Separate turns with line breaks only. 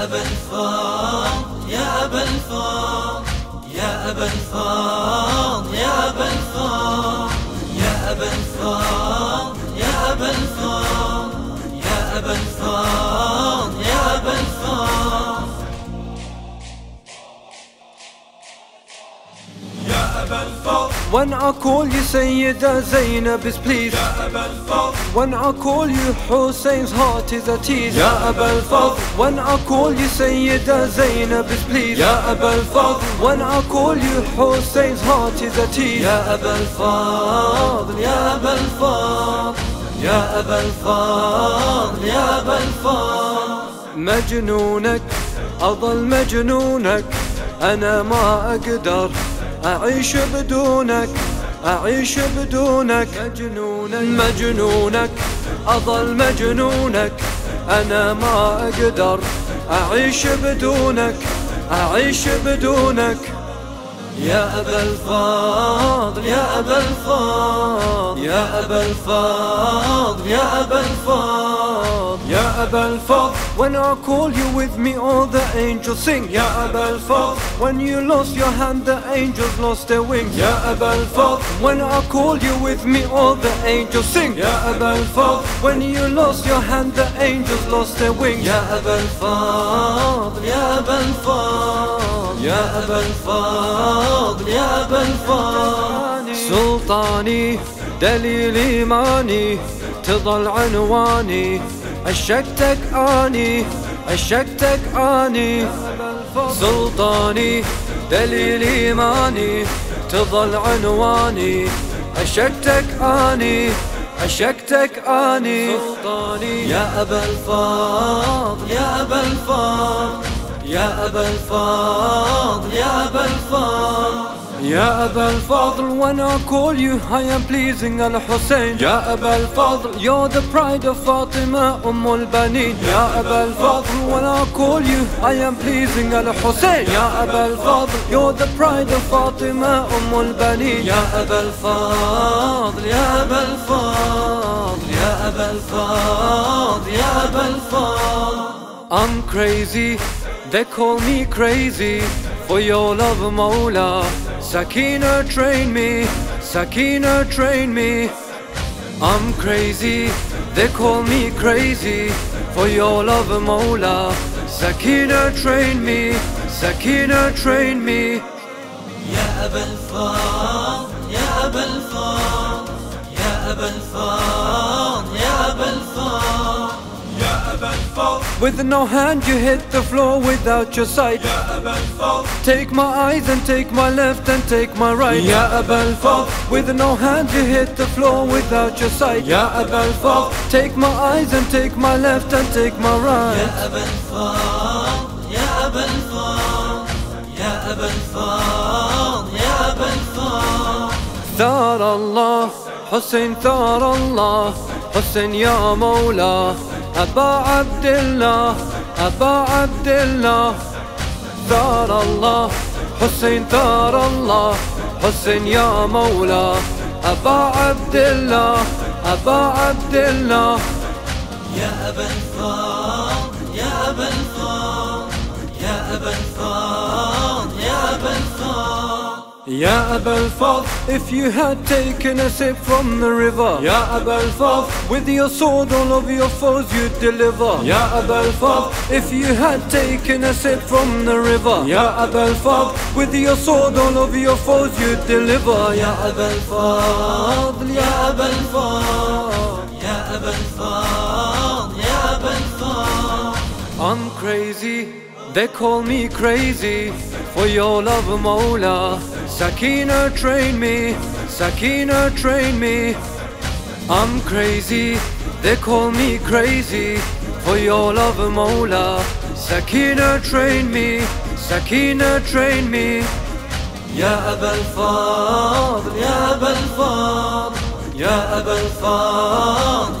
أبا الفضل يا أبا الفضل يا أبا الفضل يا أبا الفضل يا أبا الفضل يا أبا الفضل يا أبا الفضل يا أبا الفضل يا أبا الفضل.
When I call you Sayeda Zainab is pleased.
يا أبا الفضل.
When I call you Hussein's heart is at ease.
يا أبا الفضل.
When I call you Sayeda Zainab is pleased.
يا أبا الفضل.
When I call you Hussein's heart is at ease.
يا أبا الفضل يا أبا الفضل يا أبا الفضل يا أبا الفضل.
مجنونك أظل مجنونك، أنا ما أقدر أعيش بدونك، أعيش بدونك. مجنونك أظل مجنونك، أنا ما أقدر أعيش بدونك، أعيش بدونك.
يا أبا الفضل يا أبا الفضل يا أبا الفضل يا أبا الفضل
يا أبا الفضل. When I call you with me all the angels sing.
يا أبا الفضل.
When you lost your hand the angels lost their wings.
يا أبا الفضل.
When I call you with me all the angels sing.
يا أبا الفضل.
When you lost your hand the angels lost their wings.
يا أبا الفضل يا أبا الفضل يا أبا الفضل يا أبا الفضل.
سلطاني دليل إيماني تظل عنواني، عشقتك آني عشقتك آني. سلطاني دليل إيماني تظل عنواني، عشقتك آني عشقتك آني. سلطاني
يا أبا الفضل يا أبا الفضل يا أبا الفضل يا أبا الفضل
يا أبا الفضل. When I call you I am pleasing Al Hussain.
يا أبا الفضل.
You're the pride of Fatima البنين.
يا أبا الفضل.
When I call you I am pleasing Al Hussain.
يا أبا الفضل.
You're the pride of Fatima البنين.
يا أبا الفضل يا أبا الفضل يا أبا الفضل يا أبا الفضل.
I'm crazy, they call me crazy for your love Mawla. Sakina train me, Sakina train me. I'm crazy, they call me crazy for your love Mawla. Sakina train me, Sakina train me.
يا أبا الفضل يا أبا الفضل يا أبا الفضل يا أبا الفضل يا أبا الفضل.
With no hand you hit the floor without your sight.
يا أبا الفضل.
Take my eyes and take my left and take my right.
يا أبا الفضل.
With no hand you hit the floor without your sight.
يا أبا الفضل.
Take my eyes and take my left and take my right.
يا أبا الفضل يا أبا الفضل يا أبا الفضل يا أبا الفضل.
ثار الله حسين ثار الله حسين يا مولا أبا عبد الله أبا عبد الله. ثار الله حسين ثار الله حسين يا مولا أبا عبد الله أبا عبد الله.
يا أبا الفضل يا أبا الفضل يا أبا الفضل يا أبا الفضل.
يا أبا الفضل. If you had taken a sip from the river,
يا أبا الفضل.
with your sword all of your foes you'd deliver.
يا أبا الفضل.
If you had taken a sip from the river,
يا أبا الفضل.
with your sword all of your foes you'd deliver.
يا أبا الفضل يا أبا الفضل يا أبا الفضل يا أبا الفضل.
I'm crazy, they call me crazy for your love Mawla. Sakina train me, Sakina train me. I'm crazy, they call me crazy for your love Mawla. Sakina train me, Sakina train me.
يا أبا الفضل يا أبا الفضل يا أبا الفضل